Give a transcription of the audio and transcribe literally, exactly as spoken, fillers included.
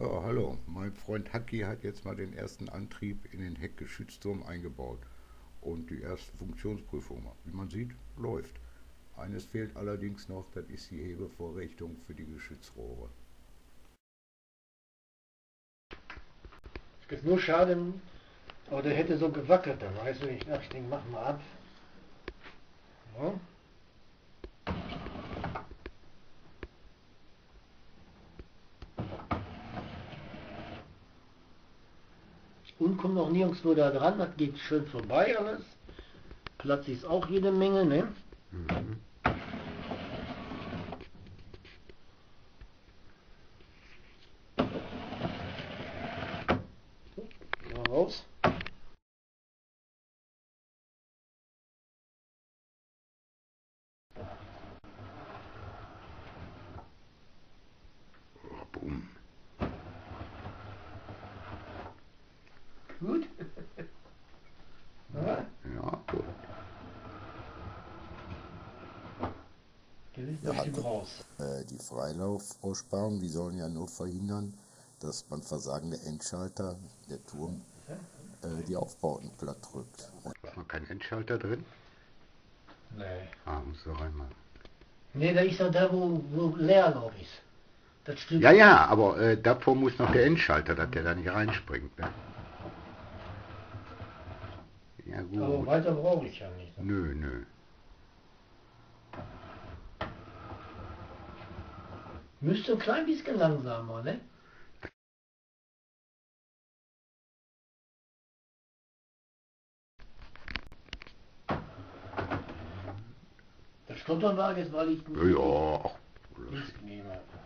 Ja, hallo. Mein Freund Hacki hat jetzt mal den ersten Antrieb in den Heckgeschützturm eingebaut und die erste Funktionsprüfung. Wie man sieht, läuft. Eines fehlt allerdings noch, das ist die Hebevorrichtung für die Geschützrohre. Ist nur schade, aber der hätte so gewackelt, da weißt du, ich dachte, ich denke, mach mal ab. Ja. Und kommt noch nirgendwo da dran, das geht schön vorbei alles. Platz ist auch jede Menge, ne? Mhm. Mal raus. Boom. Gut. Ja, Ja, gut. der ist Ja, bestimmt raus. äh, die Freilaufaussparungen, die sollen ja nur verhindern, dass beim Versagen der Endschalter der Turm äh, die Aufbauten platt drückt. Ist noch kein Endschalter drin? Nee. Ah, muss da reinmachen. Nee, da ist ja da, wo, wo Leerlauf ist. Das Stück. Ja, ja, aber äh, davor muss noch der Endschalter, dass der da nicht reinspringt. Ne? Ja, Aber gut. weiter brauche ich ja nicht. Ne? Nö, nö. Müsste ein klein bisschen langsamer, ne? Der Stottern war jetzt, weil ich Ja, ja. nichts nehme.